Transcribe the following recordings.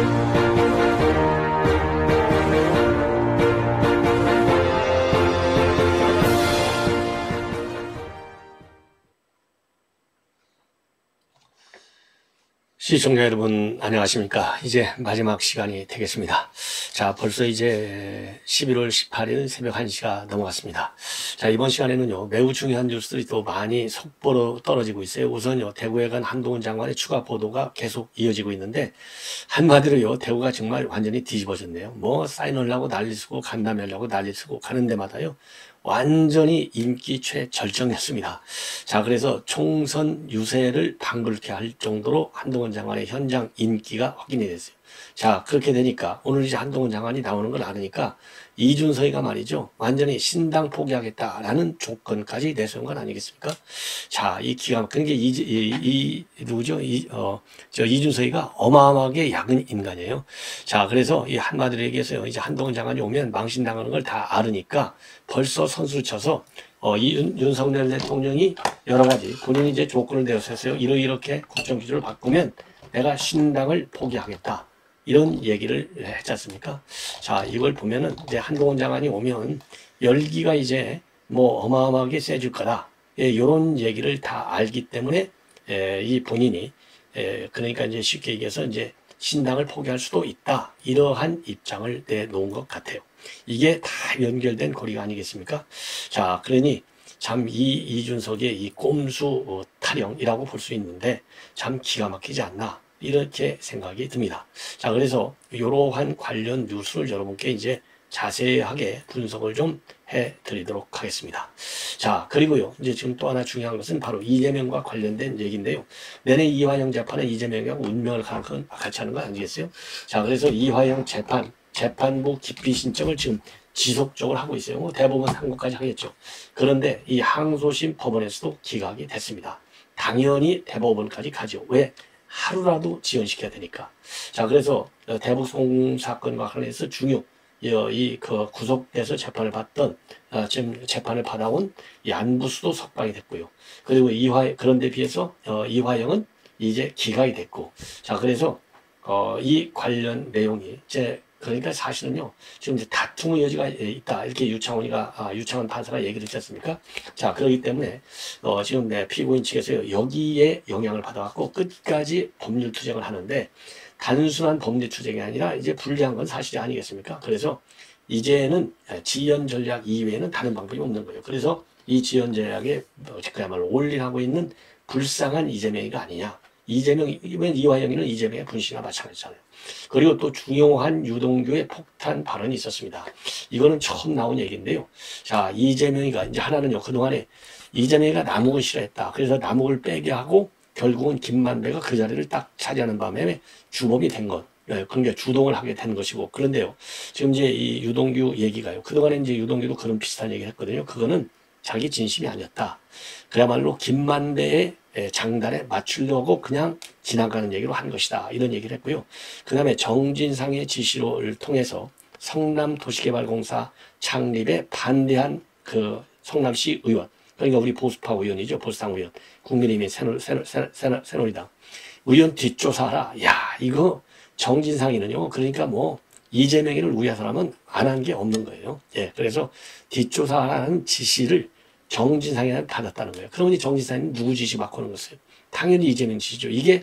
시청자 여러분 안녕하십니까. 이제 마지막 시간이 되겠습니다. 자, 벌써 이제 11월 18일 새벽 1시가 넘어갔습니다. 자, 이번 시간에는요 매우 중요한 뉴스들이 또 많이 속보로 떨어지고 있어요. 우선요 대구에 간 한동훈 장관의 추가 보도가 계속 이어지고 있는데, 한마디로요 대구가 정말 완전히 뒤집어졌네요. 뭐 사인하려고 난리쓰고 간담회하려고 난리쓰고 가는 데마다요 완전히 인기 최절정했습니다. 자, 그래서 총선 유세를 방불케 할 정도로 한동훈 장관의 현장 인기가 확인이 됐어요. 자, 그렇게 되니까 오늘 이제 한동훈 장관이 나오는 걸 알으니까 이준석이가 말이죠 완전히 신당 포기하겠다라는 조건까지 내세운 건 아니겠습니까? 자, 이 기가 그러니까 누구죠? 이준석이가 어마어마하게 야근 인간이에요. 자, 그래서 이 한마디로 얘기해서요 이제 한동훈 장관이 오면 망신당하는 걸 다 알으니까 벌써 선수를 쳐서 윤석열 대통령이 여러 가지 본인이 이제 조건을 내세웠어요. 이렇게 국정기조를 바꾸면 내가 신당을 포기하겠다. 이런 얘기를 했지 않습니까? 자, 이걸 보면은 이제 한동훈 장관이 오면 열기가 이제 뭐 어마어마하게 세질 거다. 이런 얘기를 다 알기 때문에 이 본인이 그러니까 이제 쉽게 얘기해서 이제 신당을 포기할 수도 있다. 이러한 입장을 내놓은 것 같아요. 이게 다 연결된 고리가 아니겠습니까? 자, 그러니 참 이준석의 이 꼼수 타령이라고 볼 수 있는데 참 기가 막히지 않나. 이렇게 생각이 듭니다. 자, 그래서 이러한 관련 뉴스를 여러분께 이제 자세하게 분석을 좀 해드리도록 하겠습니다. 자, 그리고요, 이제 지금 또 하나 중요한 것은 바로 이재명과 관련된 얘기인데요. 내내 이화영 재판은 이재명하고 운명을 같이 하는 거 아니겠어요? 자, 그래서 이화영 재판부 기피 신청을 지금 지속적으로 하고 있어요. 뭐 대법원 항고까지 하겠죠. 그런데 이 항소심 법원에서도 기각이 됐습니다. 당연히 대법원까지 가죠. 왜? 하루라도 지연시켜야 되니까. 자, 그래서 대북송 사건과 관련해서 구속돼서 재판을 받던 지금 재판을 받아온 이 안부수도 석방이 됐고요. 그리고 그런데 비해서 이화영은 이제 기각이 됐고. 자, 그래서 이 관련 내용이 이제 그러니까 사실은요 지금 이제 다툼의 여지가 있다 이렇게 유창원 판사가 얘기를 했지 않습니까? 자, 그렇기 때문에 지금 피고인 측에서 여기에 영향을 받아갖고 끝까지 법률 투쟁을 하는데, 단순한 법률 투쟁이 아니라 이제 불리한 건 사실이 아니겠습니까? 그래서 이제는 지연 전략 이외에는 다른 방법이 없는 거예요. 그래서 이 지연 전략에 그야말로 올인하고 있는 불쌍한 이재명이가 아니냐. 이화영이는 이재명의 분신과 마찬가지잖아요. 그리고 또 중요한 유동규의 폭탄 발언이 있었습니다. 이거는 처음 나온 얘기인데요. 자, 이재명이가 이제 하나는요, 그동안에 이재명이가 남욱을 싫어했다. 그래서 남욱을 빼게 하고 결국은 김만배가 그 자리를 딱 차지하는 바람에 주범이 된 것. 그러니까 주동을 하게 된 것이고. 그런데요, 지금 이제 이 유동규 얘기가요. 그동안에 이제 유동규도 그런 비슷한 얘기를 했거든요. 그거는 자기 진심이 아니었다. 그야말로 김만배의 장단에 맞추려고 그냥 지나가는 얘기로 한 것이다. 이런 얘기를 했고요. 그 다음에 정진상의 지시를 통해서 성남도시개발공사 창립에 반대한 그 성남시 의원, 그러니까 우리 보수파 의원이죠. 보수당 의원, 국민의힘의 새누리당 의원 뒷조사하라. 야, 이거 정진상이는요. 그러니까 뭐 이재명이를 우회하라면 안 한 게 없는 거예요. 예, 그래서 뒷조사하라는 지시를 정진상이한테 받았다는 거예요. 그러니 정진상이 누구 지시 받고 하는 것이에요? 당연히 이재명 지시죠. 이게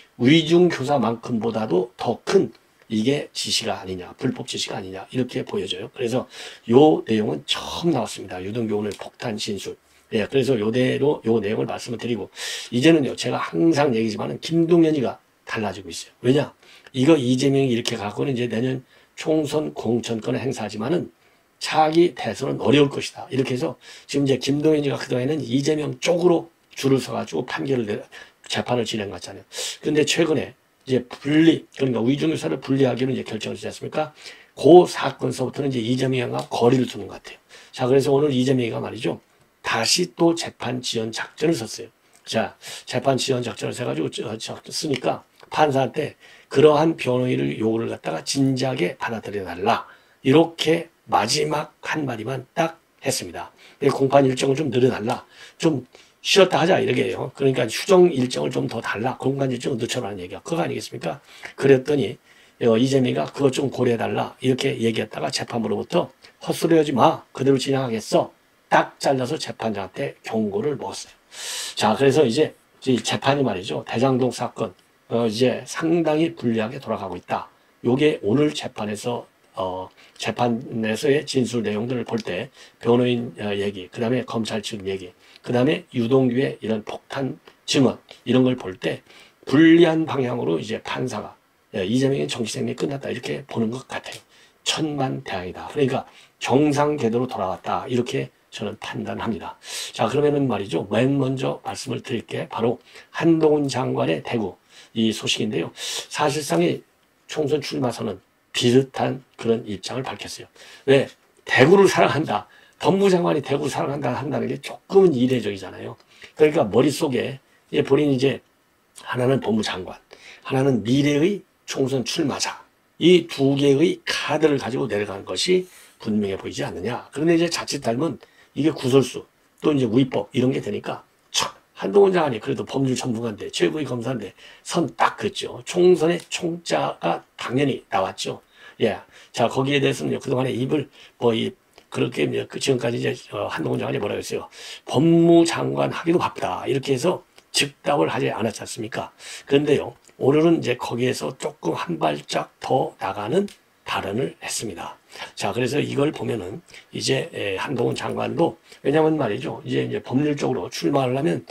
위중교사만큼보다도 더 큰 이게 지시가 아니냐, 불법 지시가 아니냐, 이렇게 보여져요. 그래서 요 내용은 처음 나왔습니다. 유동규 오늘 폭탄 진술. 예, 그래서 요 내용을 말씀을 드리고, 이제는요, 제가 항상 얘기지만은 김동연이가 달라지고 있어요. 왜냐? 이거 이재명이 이렇게 갖고는 이제 내년 총선 공천권을 행사하지만은 차기 대선은 어려울 것이다. 이렇게 해서 지금 이제 김동연이가 그동안에는 이재명 쪽으로 줄을 서가지고 재판을 진행했잖아요. 그런데 최근에 이제 그러니까 위중교사를 분리하기로 이제 결정을 했지 않습니까? 그 사건서부터는 이제 이재명과 거리를 두는 것 같아요. 자, 그래서 오늘 이재명이가 말이죠. 다시 또 재판 지연 작전을 썼어요. 자, 재판 지연 작전을 해가지고 쓰니까 판사한테 그러한 변호인을 요구를 갖다가 진지하게 받아들여달라. 이렇게 마지막 한마디만 딱 했습니다. 공판 일정을 좀 늘려달라. 좀 쉬었다 하자 이렇게 해요. 그러니까 휴정 일정을 좀 더 달라. 공판 일정을 늦춰라는 얘기야. 그거 아니겠습니까? 그랬더니 이재명이가 그것 좀 고려해달라 이렇게 얘기했다가 재판부로부터 헛소리하지 마 그대로 진행하겠어 딱 잘라서 재판장한테 경고를 먹었어요. 자, 그래서 이제 이 재판이 말이죠. 대장동 사건 이제 상당히 불리하게 돌아가고 있다. 요게 오늘 재판에서 재판에서의 진술 내용들을 볼 때 변호인 얘기, 그 다음에 검찰 측 얘기, 그 다음에 유동규의 이런 폭탄 증언 이런 걸 볼 때 불리한 방향으로 이제 판사가 이재명의 정치 생명이 끝났다 이렇게 보는 것 같아요. 천만다행이다. 그러니까 정상 궤도로 돌아왔다 이렇게 저는 판단합니다. 자, 그러면은 말이죠. 맨 먼저 말씀을 드릴게 바로 한동훈 장관의 대구 이 소식인데요. 사실상의 총선 출마 선언 비슷한 그런 입장을 밝혔어요. 왜? 대구를 사랑한다. 법무장관이 대구를 사랑한다 한다는 게 조금은 이례적이잖아요. 그러니까 머릿속에 본인이 이제 하나는 법무장관, 하나는 미래의 총선 출마자 이 두 개의 카드를 가지고 내려가는 것이 분명해 보이지 않느냐. 그런데 이제 자칫 닮은 이게 구설수 또 이제 위법 이런 게 되니까 한동훈 장관이 그래도 법률 전문가인데 최고의 검사인데 선 딱 긋죠. 총선의 총자가 당연히 나왔죠. 예. 자, 거기에 대해서는 그동안에 입을 그렇게 지금까지 이제 한동훈 장관이 뭐라고 했어요. 법무장관 하기도 바쁘다. 이렇게 해서 즉답을 하지 않았지 않습니까? 그런데요. 오늘은 이제 거기에서 조금 한 발짝 더 나가는 발언을 했습니다. 자, 그래서 이걸 보면은 이제 한동훈 장관도 왜냐면 말이죠. 이제 법률적으로 출마를 하면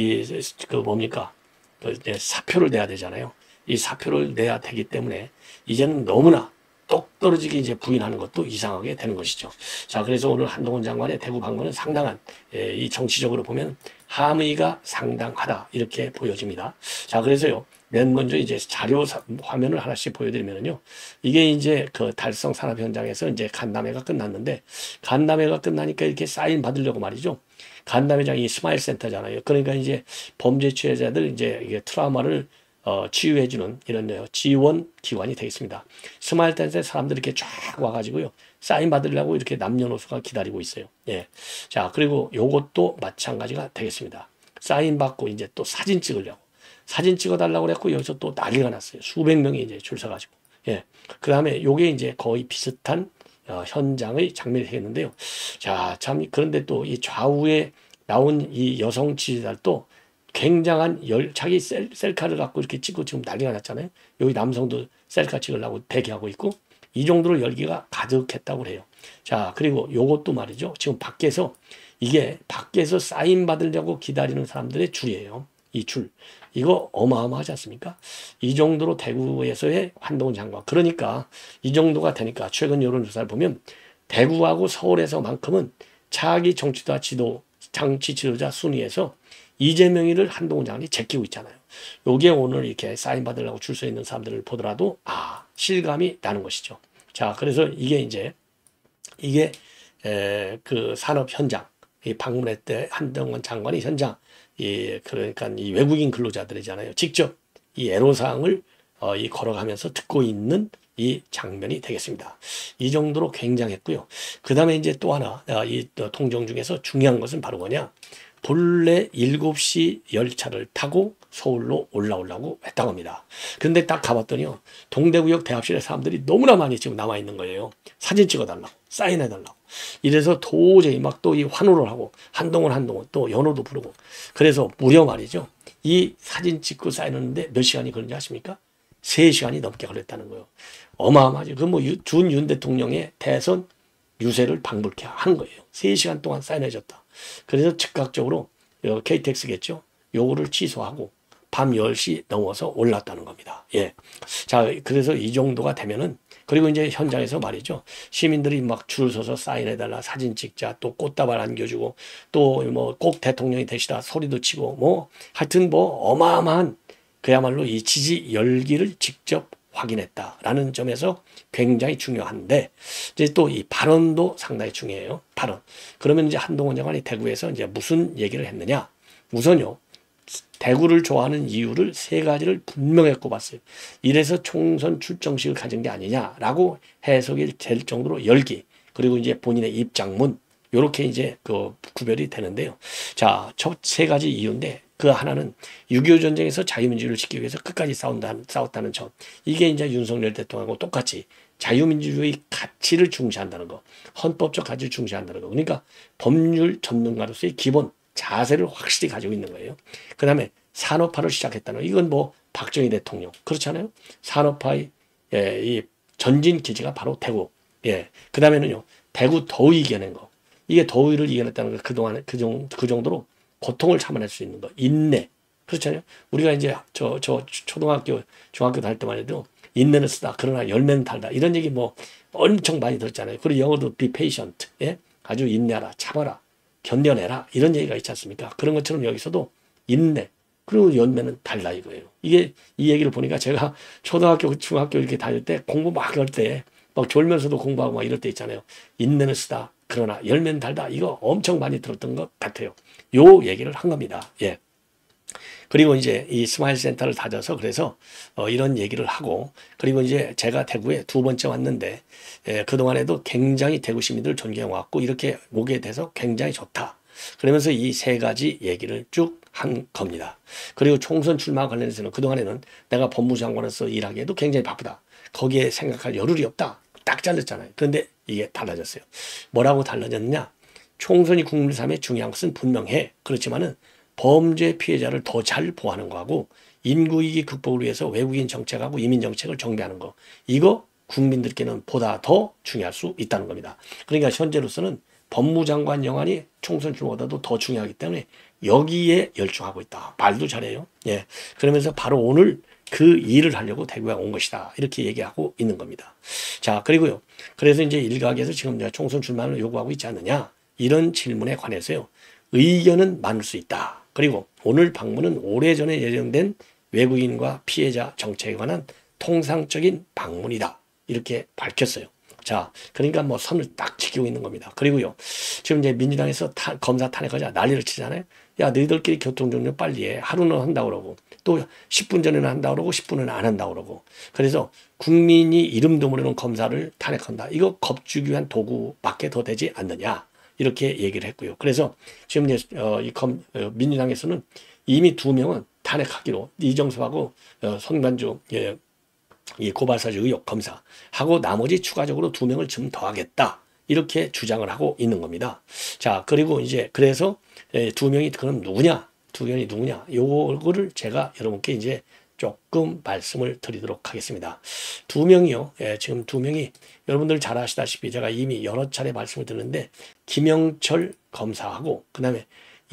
뭡니까? 이제 사표를 내야 되잖아요. 이 사표를 내야 되기 때문에 이제는 너무나 똑 떨어지게 이제 부인하는 것도 이상하게 되는 것이죠. 자, 그래서 오늘 한동훈 장관의 대구 방문은 상당한 이 정치적으로 보면 함의가 상당하다 이렇게 보여집니다. 자, 그래서요. 맨 먼저 이제 자료 화면을 하나씩 보여드리면요. 이게 이제 그 달성 산업 현장에서 이제 간담회가 끝났는데 간담회가 끝나니까 이렇게 사인 받으려고 말이죠. 간담회장이 스마일 센터잖아요. 그러니까 이제 범죄 취해자들 이제 이게 트라우마를 치유해주는 이런 지원 기관이 되겠습니다. 스마일 센터에 사람들이 이렇게 쫙 와가지고요. 사인 받으려고 이렇게 남녀노소가 기다리고 있어요. 예. 자, 그리고 요것도 마찬가지가 되겠습니다. 사인 받고 이제 또 사진 찍으려고. 사진 찍어달라고 그랬고, 여기서 또 난리가 났어요. 수백 명이 이제 줄 서가지고. 예. 그 다음에 요게 이제 거의 비슷한 현장의 장면이 되겠는데요. 자, 참, 그런데 또 이 좌우에 나온 이 여성 지지자도 굉장한 자기 셀카를 갖고 이렇게 찍고 지금 난리가 났잖아요. 여기 남성도 셀카 찍으려고 대기하고 있고, 이 정도로 열기가 가득했다고 해요. 자, 그리고 요것도 말이죠. 지금 이게 밖에서 사인 받으려고 기다리는 사람들의 줄이에요. 이 줄. 이거 어마어마하지 않습니까? 이 정도로 대구에서의 한동훈 장관. 그러니까 이 정도가 되니까 최근 여론조사를 보면 대구하고 서울에서만큼은 차기 정치 지도자 순위에서 이재명이를 한동훈 장관이 제끼고 있잖아요. 요게 오늘 이렇게 사인 받으려고 줄 서 있는 사람들을 보더라도 실감이 나는 것이죠. 자, 그래서 이게 그 산업 현장, 이 방문했대 한동훈 장관이 현장, 그러니까 이 외국인 근로자들이잖아요. 직접 이 애로사항을 걸어가면서 듣고 있는 이 장면이 되겠습니다. 이 정도로 굉장했고요. 그 다음에 이제 또 하나, 이 통정 중에서 중요한 것은 바로 뭐냐. 본래 7시 열차를 타고 서울로 올라오려고 했다고 합니다. 근데 딱 가봤더니요. 동대구역 대합실에 사람들이 너무나 많이 지금 남아 있는 거예요. 사진 찍어달라고, 사인해달라고. 이래서 도저히 막 또 이 환호를 하고 한동훈 또 연호도 부르고 그래서 무려 말이죠. 이 사진 찍고 사인하는데 몇 시간이 걸린지 아십니까? 3시간이 넘게 걸렸다는 거예요. 어마어마하죠. 윤 대통령의 대선 유세를 방불케 하는 거예요. 3시간 동안 사인해줬다. 그래서 즉각적으로 KTX겠죠. 요거를 취소하고 밤 10시 넘어서 올랐다는 겁니다. 예. 자, 그래서 이 정도가 되면은 그리고 이제 현장에서 말이죠. 시민들이 막 줄 서서 사인해달라, 사진 찍자, 또 꽃다발 안겨주고, 또 꼭 대통령이 되시다 소리도 치고, 하여튼 어마어마한 그야말로 이 지지 열기를 직접 확인했다라는 점에서 굉장히 중요한데, 이제 또 이 발언도 상당히 중요해요. 발언. 그러면 이제 한동훈 장관이 대구에서 이제 무슨 얘기를 했느냐? 우선요. 대구를 좋아하는 이유를 3가지를 분명히 꼽았어요. 이래서 총선 출정식을 가진 게 아니냐라고 해석이 될 정도로 열기, 그리고 이제 본인의 입장문, 요렇게 이제 구별이 되는데요. 자, 첫 3가지 이유인데, 그 하나는 6.25 전쟁에서 자유민주주의를 지키기 위해서 끝까지 싸웠다는 점. 이게 이제 윤석열 대통령하고 똑같이 자유민주주의 가치를 중시한다는 거. 헌법적 가치를 중시한다는 거. 그러니까 법률 전문가로서의 기본 자세를 확실히 가지고 있는 거예요. 그 다음에 산업화를 시작했다는 거. 이건 뭐 박정희 대통령. 그렇잖아요. 산업화의 이 전진 기지가 바로 대구. 그 다음에는요. 대구 더위 이겨낸 거. 이게 더위를 이겨냈다는 거. 그동안 그 정도로 고통을 참아낼 수 있는 거. 인내. 그렇잖아요. 우리가 이제 초등학교, 중학교 다닐 때만 해도 인내는 쓰다. 그러나 열매는 달다. 이런 얘기 뭐 엄청 많이 들었잖아요. 그리고 영어도 be patient. 아주 인내하라. 참아라. 견뎌내라. 이런 얘기가 있지 않습니까? 그런 것처럼 여기서도 인내. 그리고 열매는 달라 이거예요. 이게 이 얘기를 보니까 제가 초등학교, 중학교 이렇게 다닐 때 공부 막 할 때 막 졸면서도 공부하고 막 이럴 때 있잖아요. 인내는 쓰다. 그러나 열매는 달다. 이거 엄청 많이 들었던 것 같아요. 요 얘기를 한 겁니다. 그리고 이제 이 스마일 센터를 다져서 그래서 이런 얘기를 하고 그리고 이제 제가 대구에 두 번째 왔는데 그동안에도 굉장히 대구 시민들을 존경해 왔고 이렇게 오게 돼서 굉장히 좋다. 그러면서 이 세 가지 얘기를 쭉 한 겁니다. 그리고 총선 출마와 관련해서는 그동안에는 내가 법무장관으로서 일하기에도 굉장히 바쁘다. 거기에 생각할 여를이 없다. 딱 잘렸잖아요. 그런데 이게 달라졌어요. 뭐라고 달라졌느냐? 총선이 국민의 삶에 중요한 것은 분명해. 그렇지만은 범죄 피해자를 더 잘 보호하는 거하고 인구위기 극복을 위해서 외국인 정책하고 이민 정책을 정비하는 거. 이거 국민들께는 보다 더 중요할 수 있다는 겁니다. 그러니까 현재로서는 법무장관 영안이 총선 출마보다도 더 중요하기 때문에 여기에 열중하고 있다. 말도 잘해요. 그러면서 바로 오늘 그 일을 하려고 대구에 온 것이다. 이렇게 얘기하고 있는 겁니다. 자, 그리고요. 그래서 이제 일각에서 지금 총선 출마를 요구하고 있지 않느냐. 이런 질문에 관해서요. 의견은 많을 수 있다. 그리고 오늘 방문은 오래전에 예정된 외국인과 피해자 정책에 관한 통상적인 방문이다. 이렇게 밝혔어요. 자, 그러니까 뭐 선을 딱 지키고 있는 겁니다. 그리고요. 지금 이제 민주당에서 검사 탄핵하자 난리를 치잖아요. 야, 너희들끼리 교통정리 빨리 해. 하루는 한다고 그러고 또 10분 전에는 한다고 그러고 10분은 안 한다고 그러고 그래서 국민이 이름도 모르는 검사를 탄핵한다. 이거 겁주기 위한 도구밖에 더 되지 않느냐. 이렇게 얘기를 했고요. 그래서 지금 이제 민주당에서는 이미 2명은 탄핵하기로 이정섭하고 손관주 이 고발사주 의혹 검사하고 나머지 추가적으로 2명을 좀 더하겠다. 이렇게 주장을 하고 있는 겁니다. 자, 그리고 이제 그래서 2명이 그럼 누구냐? 2명이 누구냐? 요거를 제가 여러분께 이제 조금 말씀을 드리도록 하겠습니다. 2명이요. 지금 2명이 여러분들 잘 아시다시피 제가 이미 여러 차례 말씀을 드렸는데 김영철 검사하고 그다음에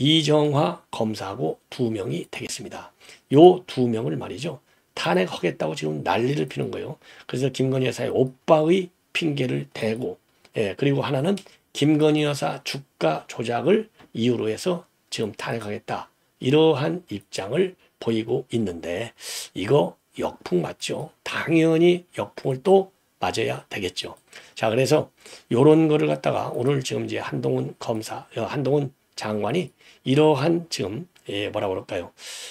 이정화 검사하고 2명이 되겠습니다. 요 2명을 말이죠. 탄핵하겠다고 지금 난리를 피는 거예요. 그래서 김건희 여사의 오빠의 핑계를 대고 그리고 하나는 김건희 여사 주가 조작을 이유로 해서 지금 탄핵하겠다. 이러한 입장을 보이고 있는데 이거 역풍 맞죠? 당연히 역풍을 또 맞아야 되겠죠. 자, 그래서 요런 거를 갖다가 오늘 지금 이제 한동훈 장관이 이러한 지금 뭐라 그럴까요?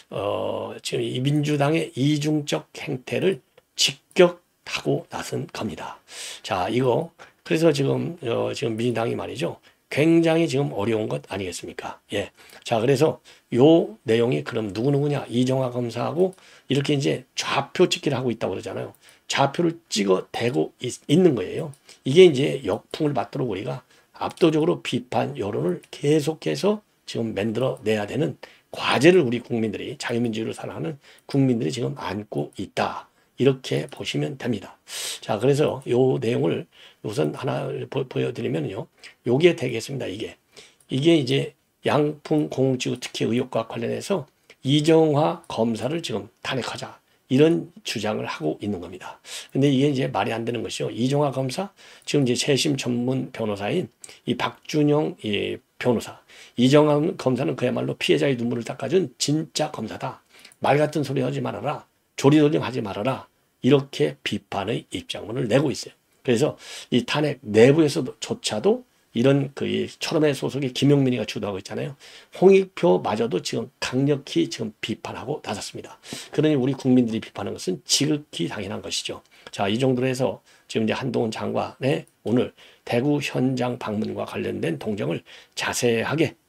지금 이 민주당의 이중적 행태를 직격하고 나선 겁니다. 자, 이거 그래서 지금 민주당이 말이죠. 굉장히 지금 어려운 것 아니겠습니까? 자, 그래서 요 내용이 그럼 누구냐? 이정화 검사하고 이렇게 이제 좌표 찍기를 하고 있다고 그러잖아요. 좌표를 찍어 대고 있는 거예요. 이게 이제 역풍을 맞도록 우리가 압도적으로 비판 여론을 계속해서 지금 만들어내야 되는 과제를 우리 국민들이 자유민주주의를 사랑하는 국민들이 지금 안고 있다. 이렇게 보시면 됩니다. 자, 그래서 요 내용을 우선 하나 보여드리면요. 요게 되겠습니다. 이게 이제 양풍 공직후 특혜 의혹과 관련해서 이정화 검사를 지금 탄핵하자. 이런 주장을 하고 있는 겁니다. 근데 이게 이제 말이 안 되는 것이요. 이정화 검사, 지금 이제 재심 전문 변호사인 이 박준영 변호사. 이정화 검사는 그야말로 피해자의 눈물을 닦아준 진짜 검사다. 말 같은 소리 하지 말아라. 조리돌림 하지 말아라. 이렇게 비판의 입장문을 내고 있어요. 그래서 이 탄핵 내부에서조차도 이런 그 철험의 소속의 김용민이가 주도하고 있잖아요. 홍익표마저도 지금 강력히 지금 비판하고 나섰습니다. 그러니 우리 국민들이 비판하는 것은 지극히 당연한 것이죠. 자, 이 정도로 해서 지금 이제 한동훈 장관의 오늘 대구 현장 방문과 관련된 동정을 자세하게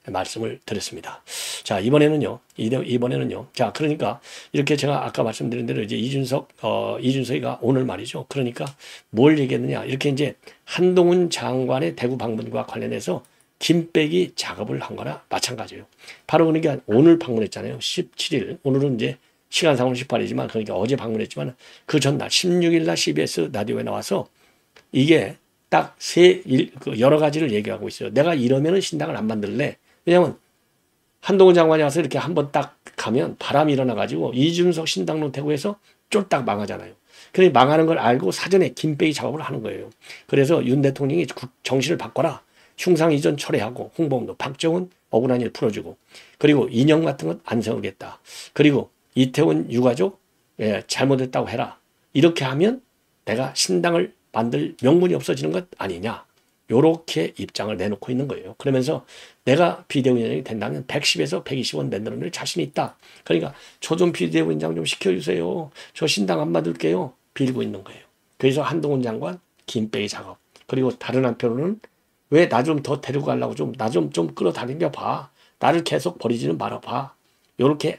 말씀을 드렸습니다. 자, 이번에는요. 자, 그러니까 이렇게 제가 아까 말씀드린 대로 이제 이준석이가 오늘 말이죠. 그러니까 뭘 얘기했느냐. 이렇게 이제 한동훈 장관의 대구 방문과 관련해서 김빼기 작업을 한 거나 마찬가지예요. 바로 그러니까 오늘 방문했잖아요. 17일. 오늘은 이제 시간상으로 18일이지만 그러니까 어제 방문했지만 그 전날 16일 날 CBS 라디오에 나와서 이게 딱 여러 가지를 얘기하고 있어요. 내가 이러면은 신당을 안 만들래. 왜냐면 한동훈 장관이 와서 이렇게 한번 딱 가면 바람이 일어나가지고 이준석 신당론 대구에서 쫄딱 망하잖아요. 그러니 망하는 걸 알고 사전에 김빼기 작업을 하는 거예요. 그래서 윤 대통령이 정신을 바꿔라. 흉상 이전 철회하고 홍범도, 박정훈 억울한 일 풀어주고 그리고 인형 같은 것 안 세우겠다. 그리고 이태원 유가족 잘못했다고 해라. 이렇게 하면 내가 신당을 만들 명분이 없어지는 것 아니냐. 요렇게 입장을 내놓고 있는 거예요. 그러면서 내가 비대위원장이 된다면 110에서 120원 만들어낼 자신이 있다. 그러니까 저 좀 비대위원장 좀 시켜주세요. 저 신당 안 만들게요. 빌고 있는 거예요. 그래서 한동훈 장관 김빼기 작업. 그리고 다른 한편으로는 왜 나 좀 더 데리고 가려고 나 좀 끌어다니며 봐. 나를 계속 버리지는 말아봐. 요렇게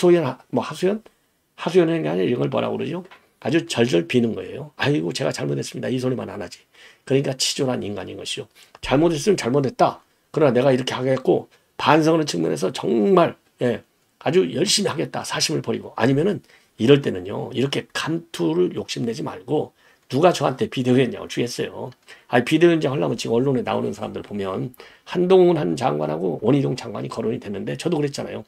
하소연이 아니라 이걸 뭐라고 그러죠? 아주 절절 비는 거예요. 아이고 제가 잘못했습니다. 이 소리만 안 하지. 그러니까 치졸한 인간인 것이죠. 잘못했으면 잘못했다. 그러나 내가 이렇게 하겠고 반성하는 측면에서 정말 아주 열심히 하겠다. 사심을 버리고 아니면은 이럴 때는요. 이렇게 감투를 욕심내지 말고 누가 저한테 비대위원장을 주겠어요. 비대위원장 하려면 지금 언론에 나오는 사람들 보면 한동훈 한 장관하고 원희룡 장관이 거론이 됐는데 저도 그랬잖아요.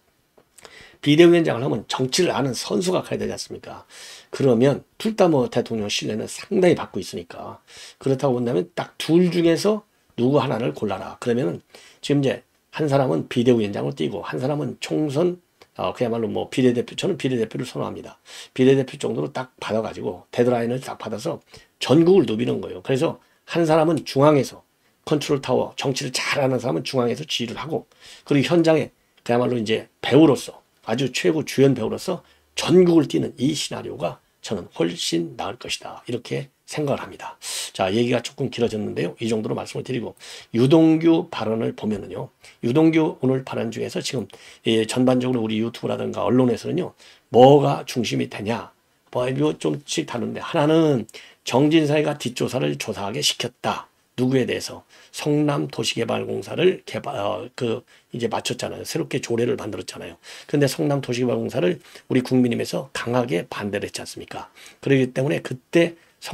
비대위원장을 하면 정치를 아는 선수가 가야 되지 않습니까? 그러면 둘 다 뭐 대통령 신뢰는 상당히 받고 있으니까 그렇다고 본다면 딱 둘 중에서 누구 하나를 골라라. 그러면은 지금 이제 한 사람은 비대위원장으로 뛰고 한 사람은 총선 그야말로 뭐 비례대표 저는 비례대표를 선호합니다. 비례대표 정도로 딱 받아가지고 데드라인을 딱 받아서 전국을 누비는 거예요. 그래서 한 사람은 중앙에서 컨트롤 타워 정치를 잘하는 사람은 중앙에서 지휘를 하고 그리고 현장에 그야말로 이제 배우로서 아주 최고 주연 배우로서 전국을 뛰는 이 시나리오가 저는 훨씬 나을 것이다. 이렇게 생각을 합니다. 자, 얘기가 조금 길어졌는데요. 이 정도로 말씀을 드리고 유동규 발언을 보면은요. 유동규 오늘 발언 중에서 지금 전반적으로 우리 유튜브라든가 언론에서는요. 뭐가 중심이 되냐. 이거 좀씩 다른데 하나는 정진사이가 뒷조사를 조사하게 시켰다. 누구에 대해서 성남도시개발공사를 이제 마쳤잖아요. 새롭게 조례를 만들었잖아요. 그런데 성남도시개발공사를 우리 국민의힘에서 강하게 반대를 했지 않습니까? 그렇기 때문에 그때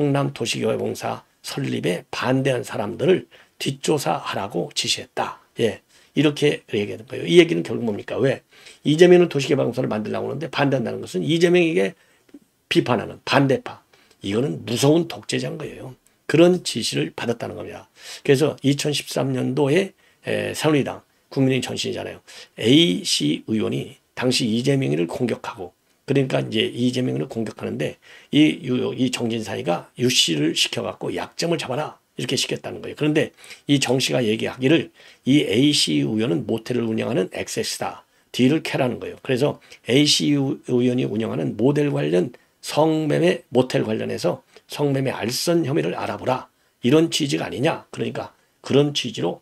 성남도시개발공사 설립에 반대한 사람들을 뒷조사하라고 지시했다. 이렇게 얘기하는 거예요. 이 얘기는 결국 뭡니까? 왜? 이재명은 도시개발공사를 만들려고 하는데 반대한다는 것은 이재명에게 비판하는 반대파. 이거는 무서운 독재자인 거예요. 그런 지시를 받았다는 겁니다. 그래서 2013년도에 새누리당 국민의힘 전신이잖아요. A씨 의원이 당시 이재명이를 공격하고 그러니까 이제 이재명을 공격하는데 이 정진사이가 U씨를 시켜갖고 약점을 잡아라 이렇게 시켰다는 거예요. 그런데 이 정씨가 얘기하기를 이 A씨 의원은 모텔을 운영하는 액세스다. D를 캐라는 거예요. 그래서 A씨 의원이 운영하는 모델 관련 성매매 모텔 관련해서 성매매 알선 혐의를 알아보라. 이런 취지가 아니냐. 그러니까 그런 취지로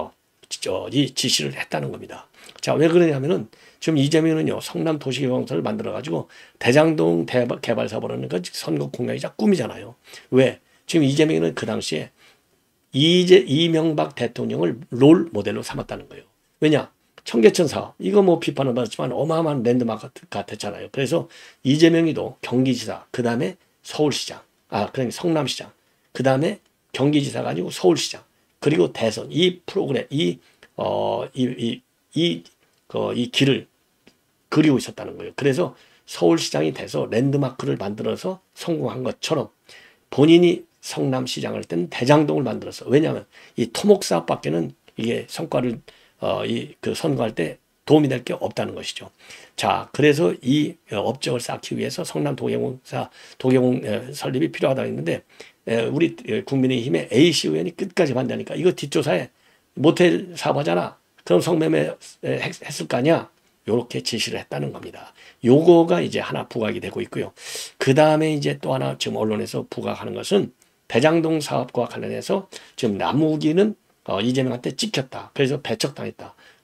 이 지시를 했다는 겁니다. 자, 왜 그러냐면은 지금 이재명은요. 성남도시개발공사를 만들어가지고 대장동 개발사 버리는 거 선거 공약이자 꿈이잖아요. 왜? 지금 이재명은 그 당시에 이명박 대통령을 롤 모델로 삼았다는 거예요. 왜냐? 청계천 사업 이거 뭐 비판을 받았지만 어마어마한 랜드마크가 됐잖아요. 그래서 이재명이도 경기지사 그 다음에 서울시장 그러니까 성남시장 그 다음에 경기지사가 아니고 서울시장 그리고 대선 이 프로그램 이 길을 그리고 있었다는 거예요. 그래서 서울시장이 돼서 랜드마크를 만들어서 성공한 것처럼 본인이 성남시장을 때는 대장동을 만들어서 왜냐하면 이 토목사업밖에는 이게 성과를 선거할 때 도움이 될 게 없다는 것이죠. 자, 그래서 이 업적을 쌓기 위해서 성남도개공사 설립이 필요하다고 했는데 우리 국민의힘의 A씨 의원이 끝까지 반대하니까 이거 뒷조사에 모텔 사업하잖아. 그럼 성매매 했을 거 아니야. 요렇게 지시를 했다는 겁니다. 요거가 이제 하나 부각이 되고 있고요. 그 다음에 이제 또 하나 지금 언론에서 부각하는 것은 대장동 사업과 관련해서 지금 나무기는 이재명한테 찍혔다. 그래서 배척당했다.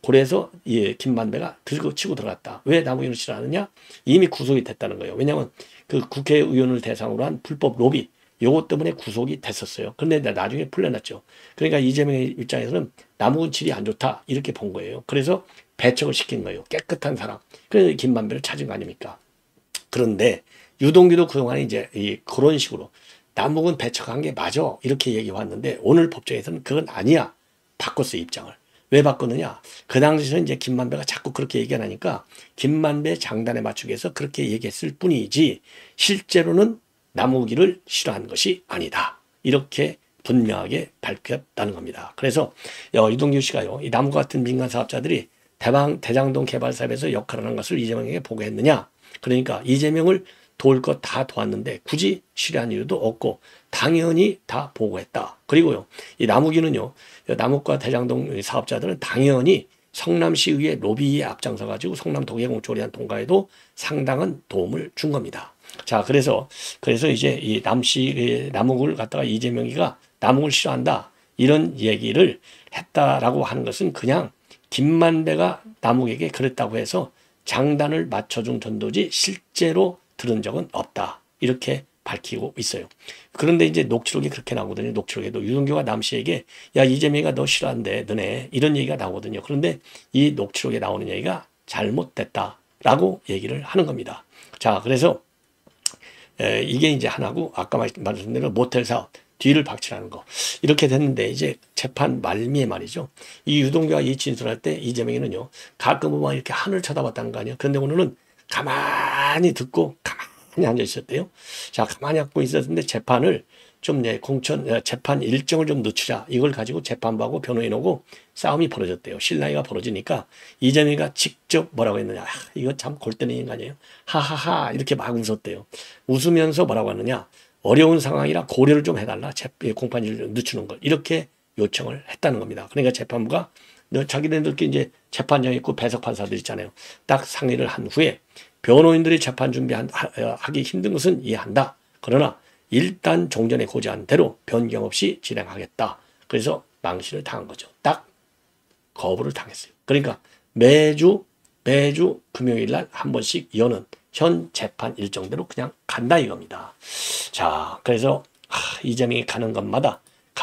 그래서 김만배가 들고 치고 들어갔다. 왜 남욱이를 싫어하느냐? 이미 구속이 됐다는 거예요. 왜냐하면 그 국회의원을 대상으로 한 불법 로비 요것 때문에 구속이 됐었어요. 그런데 나중에 풀려났죠. 그러니까 이재명의 입장에서는 남욱은 질이 안 좋다 이렇게 본 거예요. 그래서 배척을 시킨 거예요. 깨끗한 사람. 그래서 김만배를 찾은 거 아닙니까? 그런데 유동규도 그동안에 이제 그런 식으로 남욱은 배척한 게 맞아 이렇게 얘기해 왔는데 오늘 법정에서는 그건 아니야. 바꿨어요, 입장을. 왜 바꿨느냐? 그 당시에는 이제 김만배가 자꾸 그렇게 얘기하니까 김만배 장단에 맞추기 위해서 그렇게 얘기했을 뿐이지 실제로는 남욱이를 싫어하는 것이 아니다. 이렇게 분명하게 밝혔다는 겁니다. 그래서 유동규 씨가요, 이 남욱 같은 민간 사업자들이 대장동 개발 사업에서 역할을 하는 것을 이재명에게 보고했느냐? 그러니까 이재명을 도울 것 다 도왔는데 굳이 싫어한 이유도 없고 당연히 다 보고했다. 그리고요, 이 남욱이는요, 남욱과 대장동 사업자들은 당연히 성남시의회 로비에 앞장서 가지고 성남 도계공조에 대한 통과에도 상당한 도움을 준 겁니다. 자, 그래서 이제 이 남욱을 갖다가 이재명이가 남욱을 싫어한다 이런 얘기를 했다라고 하는 것은 그냥 김만배가 남욱에게 그랬다고 해서 장단을 맞춰준 전도지 실제로 들은 적은 없다. 이렇게 밝히고 있어요. 그런데 이제 녹취록이 그렇게 나오거든요. 녹취록에도 유동규가 남 씨에게 야, 이재명이가 너 싫어한대, 너네 이런 얘기가 나오거든요. 그런데 이 녹취록에 나오는 얘기가 잘못됐다라고 얘기를 하는 겁니다. 자, 그래서 이게 이제 하나고 아까 말씀드린 대로 모텔 사업 뒤를 박치라는 거 이렇게 됐는데 이제 재판 말미에 말이죠. 이 유동규가 이 진술할 때 이재명이는요 가끔 보면 이렇게 하늘 쳐다봤다는 거 아니에요. 그런데 오늘은 가만히 듣고 가만히 앉아 있었대요. 자, 가만히 앉고 있었는데 재판을 좀 재판 일정을 좀 늦추자 이걸 가지고 재판부하고 변호인하고 싸움이 벌어졌대요. 실랑이가 벌어지니까 이재명이가 직접 뭐라고 했느냐, 이거 참 골 때리는 인간이에요. 하하하 이렇게 막 웃었대요. 웃으면서 뭐라고 하느냐, 어려운 상황이라 고려를 좀 해달라. 공판일을 늦추는 걸 이렇게 요청을 했다는 겁니다. 그러니까 재판부가 자기네들끼리 이제 재판장 있고 배석 판사들 있잖아요. 딱 상의를 한 후에 변호인들이 재판 준비하기 힘든 것은 이해한다. 그러나 일단 종전에 고지한 대로 변경 없이 진행하겠다. 그래서 망신을 당한 거죠. 딱 거부를 당했어요. 그러니까 매주 금요일 날 한 번씩 여는 현 재판 일정대로 그냥 간다 이겁니다. 자, 그래서 이재명이 가는 것마다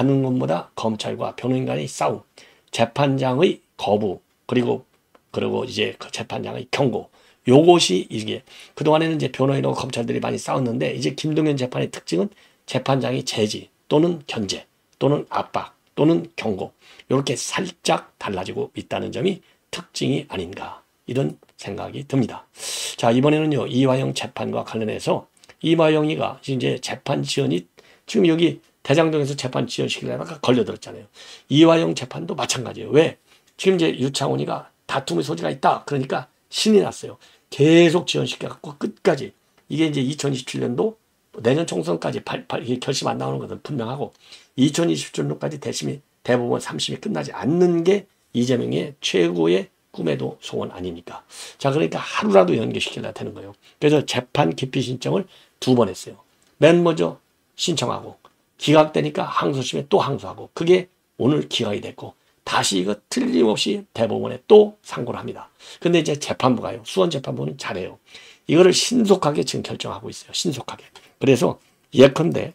검찰과 변호인 간의 싸움, 재판장의 거부, 그리고 이제 그 재판장의 경고, 요것이 이게 그동안에는 이제 변호인하고 검찰들이 많이 싸웠는데 이제 김동연 재판의 특징은 재판장이 제지 또는 견제 또는 압박 또는 경고 이렇게 살짝 달라지고 있다는 점이 특징이 아닌가 이런 생각이 듭니다. 자, 이번에는요 이화영 재판과 관련해서 이화영이가 이제 재판 지연이 지금 여기 대장동에서 재판 지연시키려다가 걸려들었잖아요. 이화영 재판도 마찬가지예요. 왜? 지금 이제 유창훈이가 다툼의 소지가 있다. 그러니까 신이 났어요. 계속 지연시켜갖고 끝까지 이게 이제 2027년도 내년 총선까지 이게 결심 안 나오는 것은 분명하고 2027년도까지 대법원 3심이 끝나지 않는 게 이재명의 최고의 꿈에도 소원 아닙니까? 자, 그러니까 하루라도 연기시키려야 되는 거예요. 그래서 재판 기피 신청을 2번 했어요. 맨 먼저 신청하고 기각되니까 항소심에 또 항소하고 그게 오늘 기각이 됐고 다시 이거 틀림없이 대법원에 또 상고를 합니다. 근데 이제 재판부가요. 수원재판부는 잘해요. 이거를 신속하게 지금 결정하고 있어요. 신속하게. 그래서 예컨대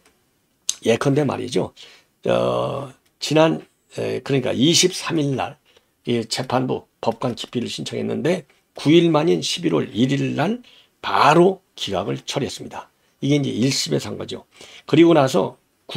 말이죠. 그러니까 23일 날 이 재판부 법관 기피를 신청했는데 9일 만인 11월 1일 날 바로 기각을 처리했습니다. 이게 이제 1심에서 한 거죠. 그리고 나서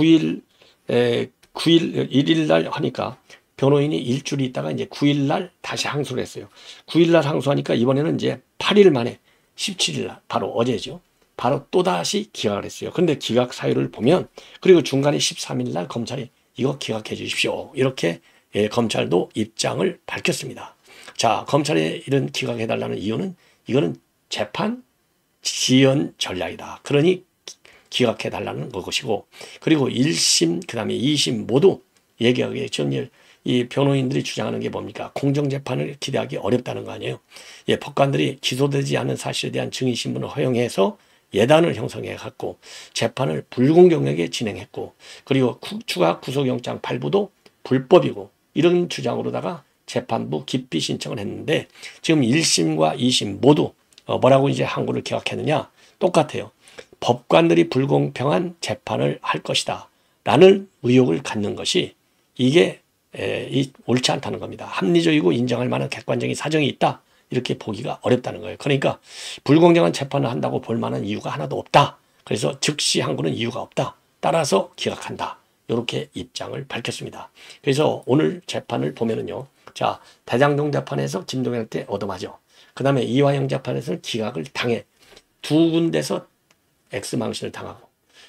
1일 날 하니까 변호인이 일주일 있다가 이제 9일 날 다시 항소를 했어요. 9일 날 항소하니까 이번에는 이제 8일 만에 17일 날 바로 어제죠. 바로 또다시 기각을 했어요. 그런데 기각 사유를 보면 그리고 중간에 13일 날 검찰이 이거 기각해 주십시오. 이렇게 검찰도 입장을 밝혔습니다. 자, 검찰이 이런 기각해달라는 이유는 이거는 재판 지연 전략이다. 그러니 기각해달라는 것이고 그리고 1심 그 다음에 2심 모두 얘기하기에 지금 이 변호인들이 주장하는 게 뭡니까? 공정재판을 기대하기 어렵다는 거 아니에요. 법관들이 기소되지 않은 사실에 대한 증인신문을 허용해서 예단을 형성해 갖고 재판을 불공정하게 진행했고 그리고 추가 구속영장 발부도 불법이고 이런 주장으로다가 재판부 기피 신청을 했는데 지금 1심과 2심 모두 뭐라고 이제 항고를 기각했느냐? 똑같아요. 법관들이 불공평한 재판을 할 것이다 라는 의혹을 갖는 것이 이게 옳지 않다는 겁니다. 합리적이고 인정할 만한 객관적인 사정이 있다 이렇게 보기가 어렵다는 거예요. 그러니까 불공정한 재판을 한다고 볼 만한 이유가 하나도 없다. 그래서 즉시 항고는 이유가 없다. 따라서 기각한다. 이렇게 입장을 밝혔습니다. 그래서 오늘 재판을 보면은요. 자, 대장동 재판에서 김동연한테 얻어맞아. 그 다음에 이화영 재판에서는 기각을 당해. 두 군데서 X망신을 당하고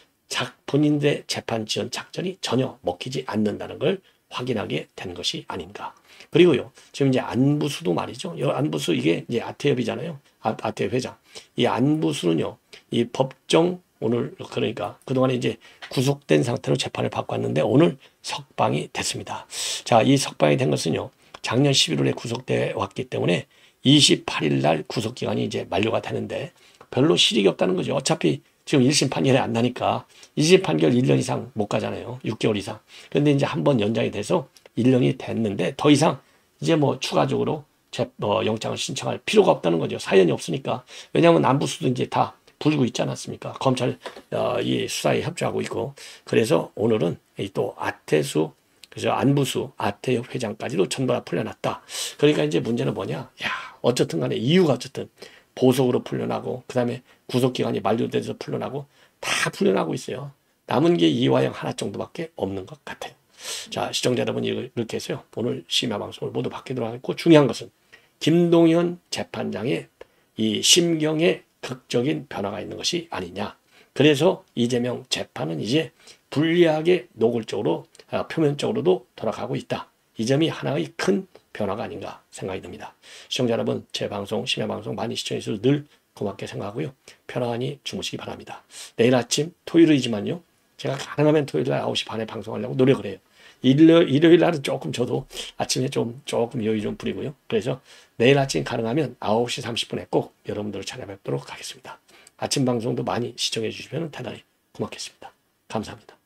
본인들의 재판 지원 작전이 전혀 먹히지 않는다는 걸 확인하게 된 것이 아닌가. 그리고요, 지금 이제 안부수도 말이죠. 이 안부수 이게 이제 아태협이잖아요. 아태협 회장. 이 안부수는요, 이 법정 오늘 그러니까 그동안에 이제 구속된 상태로 재판을 받고 왔는데 오늘 석방이 됐습니다. 자, 이 석방이 된 것은요, 작년 11월에 구속돼 왔기 때문에 28일 날 구속기간이 이제 만료가 되는데 별로 실익이 없다는 거죠. 어차피 지금 1심 판결이 안 나니까 2심 판결 1년 이상 못 가잖아요. 6개월 이상. 그런데 이제 한번 연장이 돼서 1년이 됐는데 더 이상 이제 뭐 추가적으로 영장을 신청할 필요가 없다는 거죠. 사연이 없으니까. 왜냐하면 안부수도 이제 다 불고 있지 않았습니까? 검찰 이 수사에 협조하고 있고. 그래서 오늘은 또 아태수 그래서 안부수 아태협 회장까지도 전부 다 풀려났다. 그러니까 이제 문제는 뭐냐? 야, 어쨌든 간에 이유가 어쨌든 보석으로 풀려나고 그다음에 구속기간이 만료돼서 풀려나고 다 풀려나고 있어요. 남은 게 이화영 하나 정도밖에 없는 것 같아요. 자, 시청자 여러분 이렇게 해서요. 오늘 심야방송을 모두 받기로 하고 중요한 것은 김동연 재판장의 이 심경에 극적인 변화가 있는 것이 아니냐. 그래서 이재명 재판은 이제 불리하게 노골적으로 표면적으로도 돌아가고 있다. 이 점이 하나의 큰 변화가 아닌가 생각이 듭니다. 시청자 여러분 제 방송 심야방송 많이 시청해 주셔서 늘 고맙게 생각하고요. 편안히 주무시기 바랍니다. 내일 아침 토요일이지만요. 제가 가능하면 토요일 날 9시 반에 방송하려고 노력을 해요. 일요일 날은 조금 저도 아침에 조금 여유 좀 부리고요. 그래서 내일 아침 가능하면 9시 30분에 꼭 여러분들을 찾아뵙도록 하겠습니다. 아침 방송도 많이 시청해 주시면 대단히 고맙겠습니다. 감사합니다.